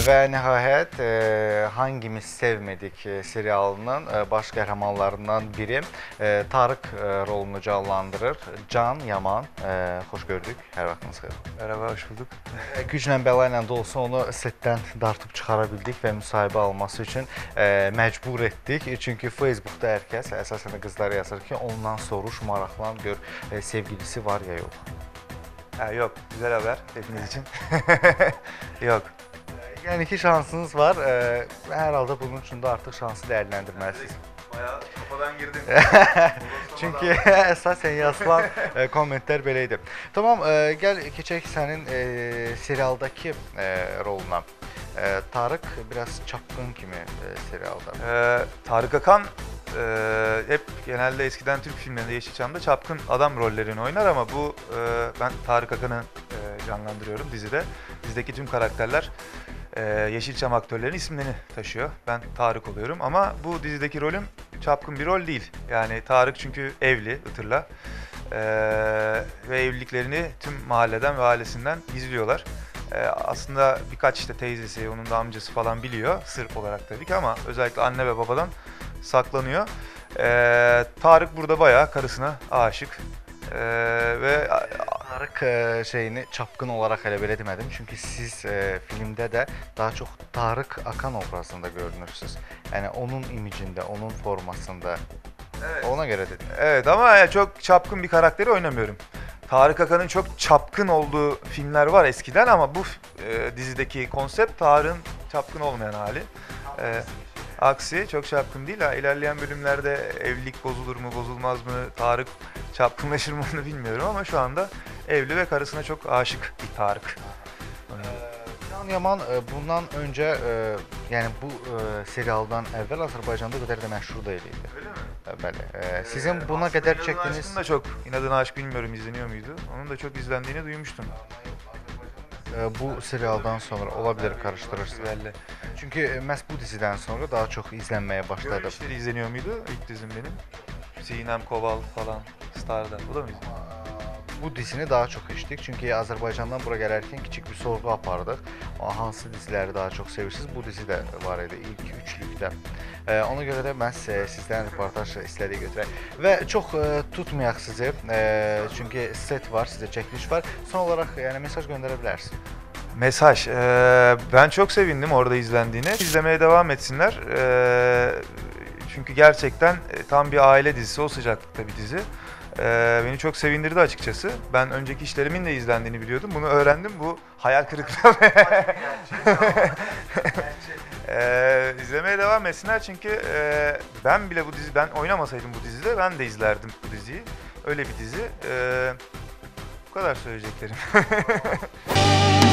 Və nəhayət Hangimiz Sevmedik serialının baş qəhrəmanlarından biri Tarık rolunu canlandırır. Can Yaman. Xoş gördük. Hər vaxtınız xeyir. Merhaba, hoş bulduk. Güclə bəla ilə də olsa onu setdən dartıb çıxara bildik və müsahibə alması üçün məcbur etdik. Çünki Facebookda hər kəs, əsasən də qızlar yazır ki, ondan soruş, maraqlan, gör sevgilisi var ya yox. Yok, güzel haber hepiniz için. Yok. Yəni ki, şansınız var. Hər halda bunun üçün də artıq şansı dəyərləndirməlisiniz. Bayağı kafadan girdim. Çünki əsasən yazılan kommentlər belə idi. Tamam, gəl keçək sənin serialdakı roluna. Tarık biraz çapkın kimi serialda. Tarık Akan hep genelde eskiden Türk filmlerinde Yeşilçam'da çapkın adam rollerini oynar ama bu ben Tarık Akan'ı canlandırıyorum dizide. Dizideki tüm karakterler Yeşilçam aktörlerinin isimlerini taşıyor. Ben Tarık oluyorum ama bu dizideki rolüm çapkın bir rol değil. Yani Tarık çünkü evli Itır'la ve evliliklerini tüm mahalleden ve ailesinden gizliyorlar. Aslında birkaç işte teyzesi, onun da amcası falan biliyor, sırf olarak tabii ki, ama özellikle anne ve babadan saklanıyor. Tarık burada bayağı karısına aşık ve Tarık şeyini çapkın olarak elə belə demədim. Çünki siz filmdə də daha çox Tarık Akan obrazında görünürsünüz. Yəni onun imicində, onun formasında. evet. Ona göre dedim. Evet, ama çok çapkın bir karakteri oynamıyorum. Tarık Akan'ın çok çapkın olduğu filmler var eskiden ama bu dizideki konsept Tarık'ın çapkın olmayan hali. Aksi çok çapkın değil. İlerleyen bölümlerde evlilik bozulur mu bozulmaz mı, Tarık çapkınlaşır mı onu bilmiyorum ama şu anda evli ve karısına çok aşık bir Tarık. Can Yaman bundan öncə, yəni bu serialdan əvvəl Azərbaycanda o qədər də məşhur deyildi. Öyle mi? Bəli. Sizin buna qədər çəkdiyiniz... Aşkın da çok, İnadına Aşk bilmiyorum izleniyor muydu? Onun da çok izlendiğini duymuştum. Bu serialdan sonra ola bilər karışdırırsınız. Güzelli. Çünki məhz bu dizidən sonra daha çox izlənməyə başladı. Göl İşleri izleniyor muydu? İlk dizim benim. Sinem Koval falan, Star'da. O da mı izleniyor? Bu dizini daha çox eşitdik. Çünki Azərbaycandan bura gələrkən kiçik bir sorğu apardıq. Hansı diziləri daha çox sevirsiniz? Bu dizi də var idi ilk üçlükdə. Ona görə də mən sizdən reportaj istədik götürək. Və çox tutmayaq sizi. Çünki set var, sizə çəkiliş var. Son olaraq yəni mesaj göndərə bilərsiniz. Mesaj. Ben çok sevindim orada izlendiğine. İzlemeye devam etsinler. Çünkü gerçekten tam bir aile dizisi, o sıcaklıkta bir dizi. Beni çok sevindirdi açıkçası. Ben önceki işlerimin de izlendiğini biliyordum. Bunu öğrendim. Bu hayal kırıklığı. İzlemeye devam etsinler çünkü ben bile ben oynamasaydım bu dizide ben de izlerdim bu diziyi. Öyle bir dizi. Bu kadar söyleyeceklerim.